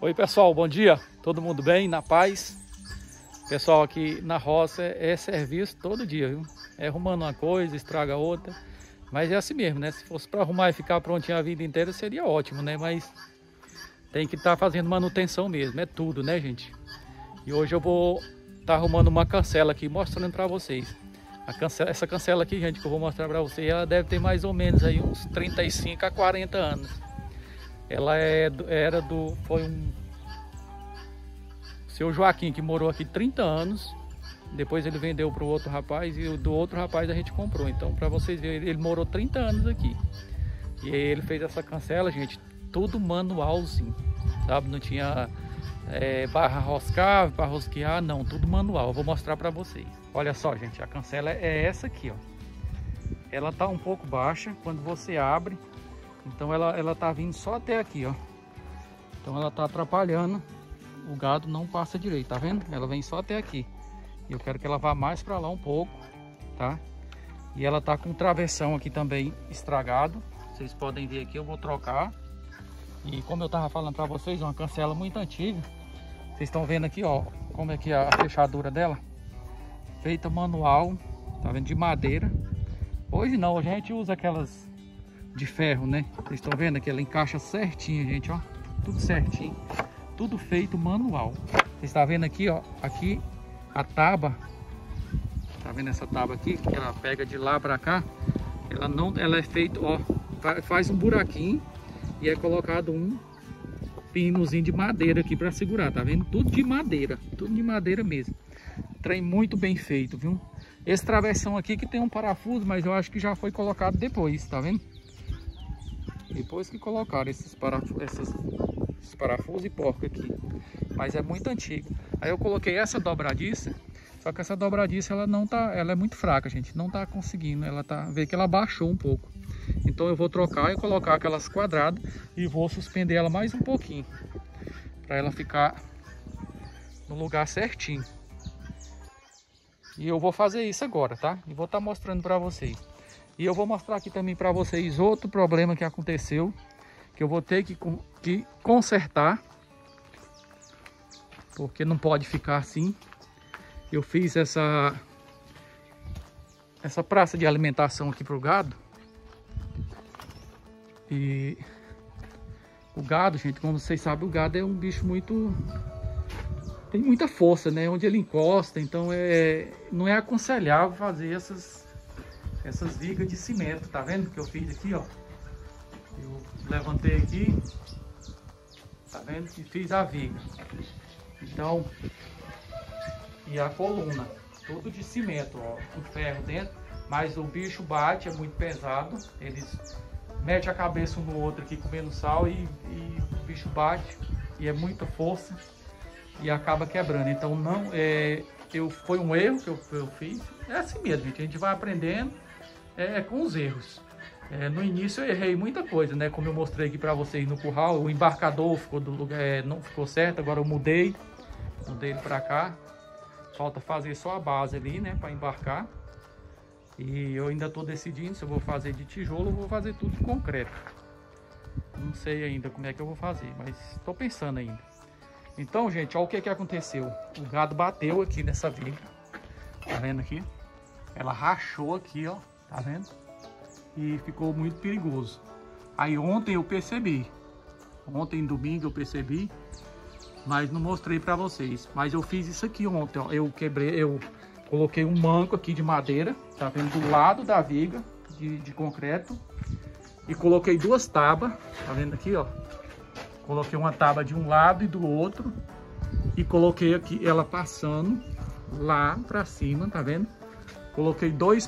Oi pessoal, bom dia, todo mundo bem, na paz? Pessoal, aqui na roça é serviço todo dia, viu? É arrumando uma coisa, estraga outra, mas é assim mesmo, né? Se fosse para arrumar e ficar prontinho a vida inteira seria ótimo, né? Mas tem que estar fazendo manutenção mesmo, é tudo, né, gente? E hoje eu vou estar arrumando uma cancela aqui, mostrando para vocês. Essa cancela aqui, gente, que eu vou mostrar para vocês, ela deve ter mais ou menos aí uns 35 a 40 anos. Ela foi um seu Joaquim que morou aqui 30 anos. Depois ele vendeu para o outro rapaz e do outro rapaz a gente comprou. Então, para vocês verem, ele morou 30 anos aqui. E aí ele fez essa cancela, gente, tudo manualzinho, sabe? Não tinha barra roscável para rosquear, não, tudo manual. Eu vou mostrar para vocês. Olha só, gente, a cancela é essa aqui, ó. Ela tá um pouco baixa quando você abre. Então ela tá vindo só até aqui, ó. Então ela tá atrapalhando. O gado não passa direito, tá vendo? Ela vem só até aqui. E eu quero que ela vá mais para lá um pouco, tá? E ela tá com um travessão aqui também estragado. Vocês podem ver aqui, eu vou trocar. E como eu tava falando para vocês, é uma cancela muito antiga. Vocês estão vendo aqui, ó, como é que é a fechadura dela. Feita manual, tá vendo? De madeira. Hoje não, hoje a gente usa aquelas de ferro, né? Vocês estão vendo que ela encaixa certinho, gente, ó. Tudo certinho. Tudo feito manual. Você está vendo aqui, ó, aqui a tábua, tá vendo essa tábua aqui, que ela pega de lá para cá, ela é feita, ó, faz um buraquinho e é colocado um pinozinho de madeira aqui para segurar, tá vendo? Tudo de madeira mesmo. Trem muito bem feito, viu? Esse travessão aqui que tem um parafuso, mas eu acho que já foi colocado depois, tá vendo? Depois que colocaram esses parafusos e porca aqui, mas é muito antigo. Aí eu coloquei essa dobradiça, só que essa dobradiça ela é muito fraca, gente, não tá conseguindo, vê que ela baixou um pouco. Então eu vou trocar e colocar aquelas quadradas e vou suspender ela mais um pouquinho para ela ficar no lugar certinho. E eu vou fazer isso agora, tá? E vou estar mostrando para vocês. E eu vou mostrar aqui também para vocês outro problema que aconteceu, que eu vou ter que consertar, porque não pode ficar assim. Eu fiz essa praça de alimentação aqui para o gado. E o gado, gente, como vocês sabem, o gado é um bicho tem muita força, né? Onde ele encosta, então não é aconselhável fazer essas vigas de cimento, tá vendo que eu fiz aqui, ó? Eu levantei aqui, tá vendo? E fiz a viga. Então, e a coluna, tudo de cimento, ó, com ferro dentro, mas o bicho bate, é muito pesado, eles metem a cabeça um no outro aqui comendo sal e o bicho bate, e é muita força e acaba quebrando. Então foi um erro que eu fiz, é assim mesmo, gente, a gente vai aprendendo com os erros. No início eu errei muita coisa, né? Como eu mostrei aqui para vocês no curral, o embarcador ficou do lugar, não ficou certo, agora eu mudei ele para cá. Falta fazer só a base ali, né, para embarcar. E eu ainda estou decidindo se eu vou fazer de tijolo ou vou fazer tudo de concreto. Não sei ainda como é que eu vou fazer, mas estou pensando ainda. Então, gente, olha o que aconteceu. O gado bateu aqui nessa viga. Tá vendo aqui? Ela rachou aqui, ó. Tá vendo? E ficou muito perigoso. Aí ontem eu percebi. Ontem, domingo, eu percebi. Mas não mostrei pra vocês. Mas eu fiz isso aqui ontem, ó. Eu coloquei um manco aqui de madeira. Tá vendo? Do lado da viga de concreto. E coloquei duas tábuas. Tá vendo aqui, ó? Coloquei uma tábua de um lado e do outro. E coloquei aqui ela passando lá pra cima, tá vendo? Coloquei duas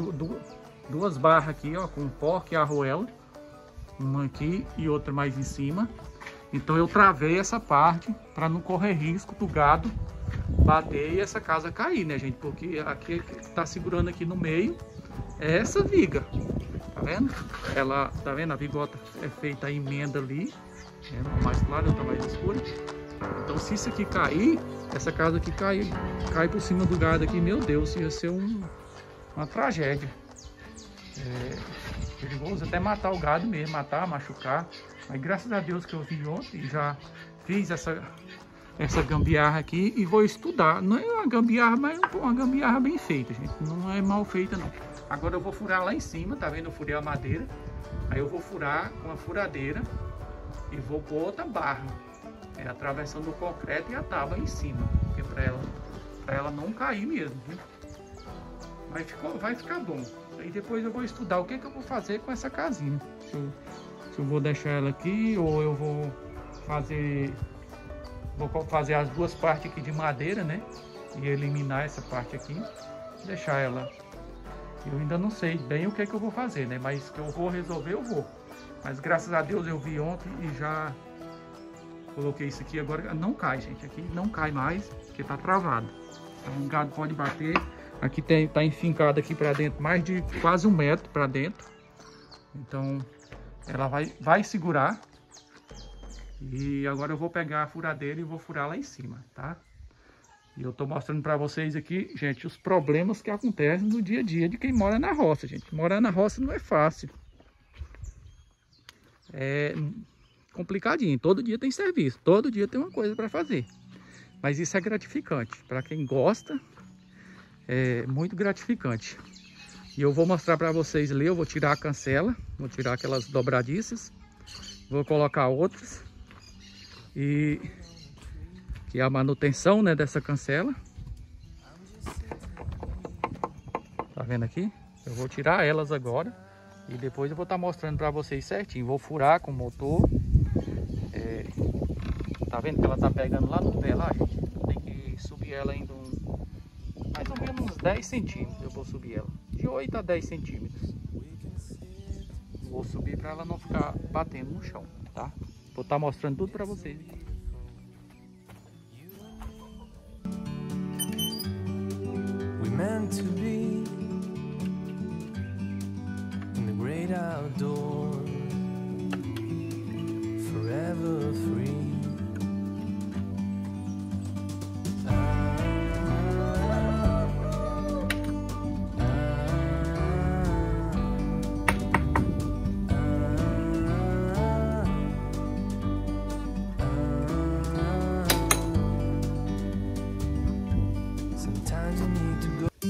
barras aqui, ó, com porca e arruela. Uma aqui e outra mais em cima. Então eu travei essa parte para não correr risco do gado bater e essa casa cair, né, gente? Porque aqui tá segurando aqui no meio é essa viga. Tá vendo? Tá vendo? A vigota é feita a emenda ali. Uma mais clara, outra mais escura. Então se isso aqui cair, essa casa aqui cai por cima do gado aqui, meu Deus, ia ser uma tragédia. Perigoso até matar o gado mesmo, machucar. Mas graças a Deus que eu vim ontem, já fiz essa gambiarra aqui e vou estudar. Não é uma gambiarra, mas uma gambiarra bem feita, gente. Não é mal feita, não. Agora eu vou furar lá em cima, tá vendo? Eu furei a madeira. Aí eu vou furar com a furadeira e vou pôr outra barra. Atravessando o concreto e a tábua em cima. Porque pra ela não cair mesmo, viu? Vai ficar bom. Aí depois eu vou estudar o que eu vou fazer com essa casinha. Se eu vou deixar ela aqui ou eu vou fazer as duas partes aqui de madeira, né? E eliminar essa parte aqui. Deixar ela. Eu ainda não sei bem o que eu vou fazer, né? Mas que eu vou resolver, eu vou. Mas graças a Deus eu vi ontem e já coloquei isso aqui. Agora não cai, gente. Aqui não cai mais, porque tá travado. Então o gado pode bater. Aqui tá enfincado aqui para dentro mais de quase 1 metro para dentro. Então ela vai segurar. E agora eu vou pegar a furadeira e vou furar lá em cima, tá? E eu tô mostrando para vocês aqui, gente, os problemas que acontecem no dia a dia de quem mora na roça, gente. Morar na roça não é fácil. É complicadinho. Todo dia tem serviço, todo dia tem uma coisa para fazer. Mas isso é gratificante. Para quem gosta, é muito gratificante. E eu vou mostrar para vocês ali, eu vou tirar a cancela, vou tirar aquelas dobradiças, vou colocar outras. E que é a manutenção, né, dessa cancela. Tá vendo aqui? Eu vou tirar elas agora e depois eu vou estar mostrando para vocês certinho. Vou furar com o motor. Tá vendo que ela tá pegando lá no pé lá, gente? Tem que subir ela ainda mais ou menos uns 10 centímetros. Eu vou subir ela de 8 a 10 centímetros. Vou subir para ela não ficar batendo no chão, tá? Vou estar mostrando tudo para vocês. We meant to be in the great outdoors, forever free. Sometimes you need to go.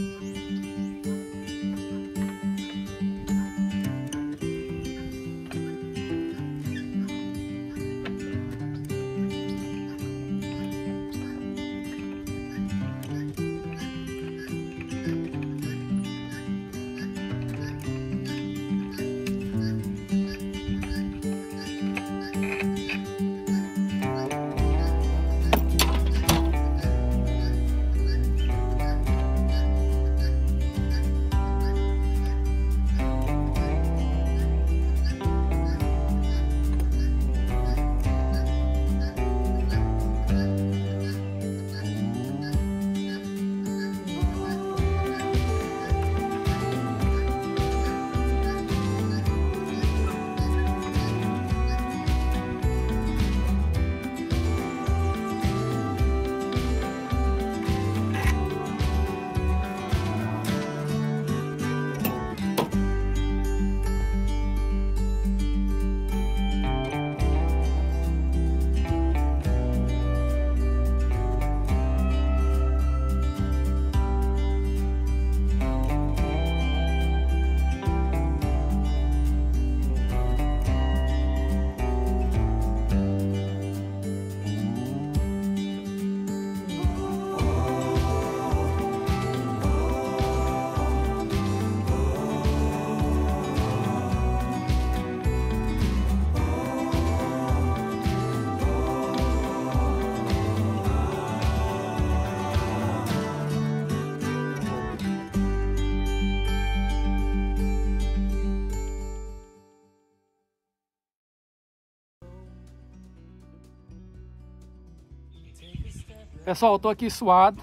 Pessoal, eu tô aqui suado,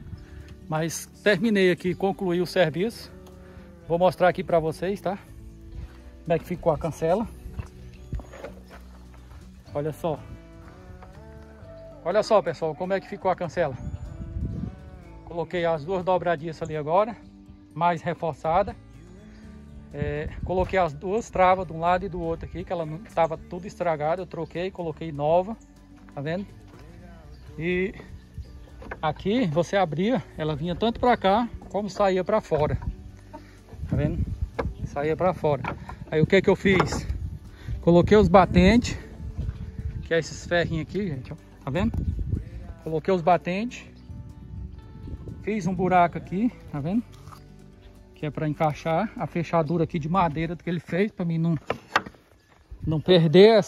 mas terminei aqui, concluí o serviço. Vou mostrar aqui pra vocês, tá? Como é que ficou a cancela. Olha só. Olha só, pessoal, como é que ficou a cancela. Coloquei as duas dobradiças ali agora, mais reforçada. Coloquei as duas travas de um lado e do outro aqui, que ela não estava tudo estragada. Eu troquei, coloquei nova, tá vendo? E aqui você abria, ela vinha tanto para cá como saía para fora, tá vendo? Saía para fora. Aí o que que eu fiz? Coloquei os batentes, que é esses ferrinhos aqui, gente, ó, tá vendo? Coloquei os batentes, fiz um buraco aqui, tá vendo? Que é para encaixar a fechadura aqui de madeira que ele fez, para mim não perder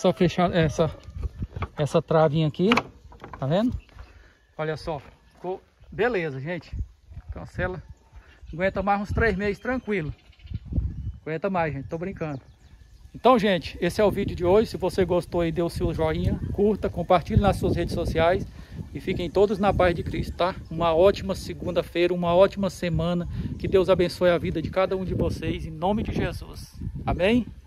essa travinha aqui, tá vendo? Olha só, ficou beleza, gente. Cancela, aguenta mais uns 3 meses tranquilo. Aguenta mais, gente, tô brincando. Então, gente, esse é o vídeo de hoje. Se você gostou aí, dê o seu joinha, curta, compartilhe nas suas redes sociais. E fiquem todos na paz de Cristo, tá? Uma ótima segunda-feira, uma ótima semana. Que Deus abençoe a vida de cada um de vocês, em nome de Jesus. Amém?